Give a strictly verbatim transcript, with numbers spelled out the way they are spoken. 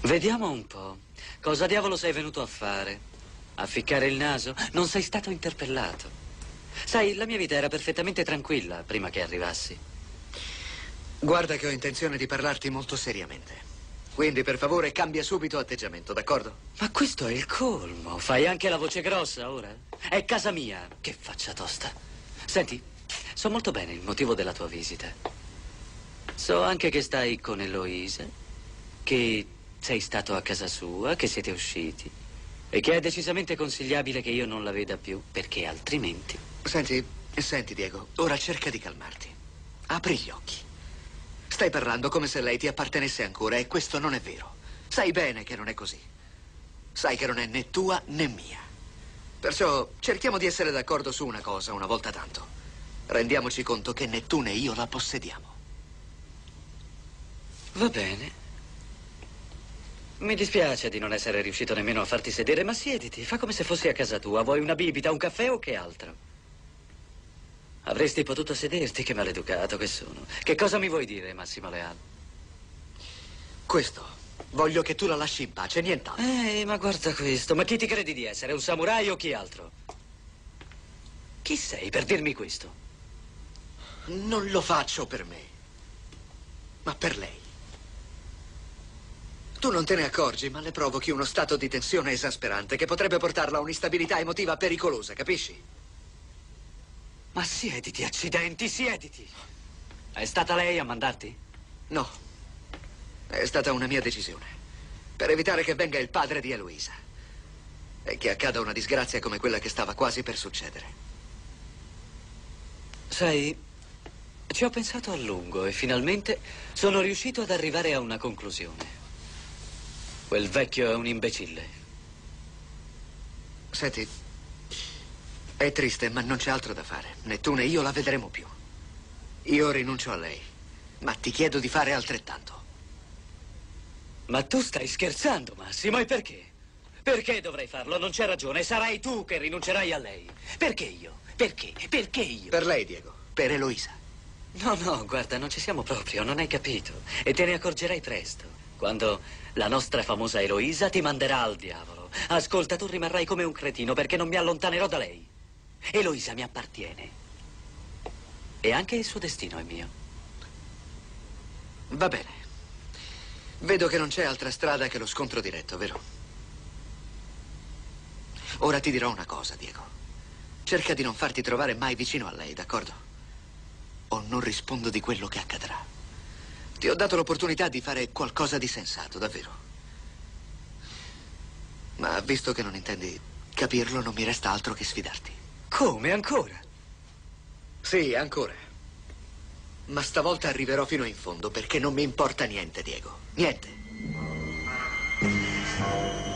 Vediamo un po'. Cosa diavolo sei venuto a fare? A ficcare il naso? Non sei stato interpellato. Sai, la mia vita era perfettamente tranquilla prima che arrivassi. Guarda che ho intenzione di parlarti molto seriamente. Quindi, per favore, cambia subito atteggiamento, d'accordo? Ma questo è il colmo. Fai anche la voce grossa ora? È casa mia. Che faccia tosta. Senti, so molto bene il motivo della tua visita. So anche che stai con Eloisa, che sei stato a casa sua, che siete usciti e che è decisamente consigliabile che io non la veda più, perché altrimenti... Senti, senti Diego, ora cerca di calmarti. Apri gli occhi. Stai parlando come se lei ti appartenesse ancora e questo non è vero. Sai bene che non è così. Sai che non è né tua né mia. Perciò cerchiamo di essere d'accordo su una cosa una volta tanto. Rendiamoci conto che né tu né io la possediamo. Va bene. Mi dispiace di non essere riuscito nemmeno a farti sedere, ma siediti, fa come se fossi a casa tua. Vuoi una bibita, un caffè o che altro? Avresti potuto sederti, che maleducato che sono. Che cosa mi vuoi dire, Massimo Leal? Questo. Voglio che tu la lasci in pace, nient'altro. Eh, ma guarda questo. Ma chi ti credi di essere? Un samurai o chi altro? Chi sei per dirmi questo? Non lo faccio per me, ma per lei. Tu non te ne accorgi, ma le provochi uno stato di tensione esasperante che potrebbe portarla a un'instabilità emotiva pericolosa, capisci? Ma siediti, accidenti, siediti. È stata lei a mandarti? No. È stata una mia decisione. Per evitare che venga il padre di Eloisa. E che accada una disgrazia come quella che stava quasi per succedere. Sai, ci ho pensato a lungo e finalmente sono riuscito ad arrivare a una conclusione. Quel vecchio è un imbecille. Senti, è triste, ma non c'è altro da fare. Né tu né io la vedremo più. Io rinuncio a lei, ma ti chiedo di fare altrettanto. Ma tu stai scherzando, Massimo, e perché? Perché dovrei farlo? Non c'è ragione, sarai tu che rinuncerai a lei. Perché io? Perché? Perché io? Per lei, Diego, per Eloisa. No, no, guarda, non ci siamo proprio, non hai capito. E te ne accorgerai presto, quando la nostra famosa Eloisa ti manderà al diavolo. Ascolta, tu rimarrai come un cretino perché non mi allontanerò da lei. Eloisa mi appartiene. E anche il suo destino è mio. Va bene. Vedo che non c'è altra strada che lo scontro diretto, vero? Ora ti dirò una cosa, Diego. Cerca di non farti trovare mai vicino a lei, d'accordo? O non rispondo di quello che accadrà. Ti ho dato l'opportunità di fare qualcosa di sensato, davvero. Ma visto che non intendi capirlo, non mi resta altro che sfidarti. Come, ancora? Sì, ancora. Ma stavolta arriverò fino in fondo perché non mi importa niente, Diego. Niente.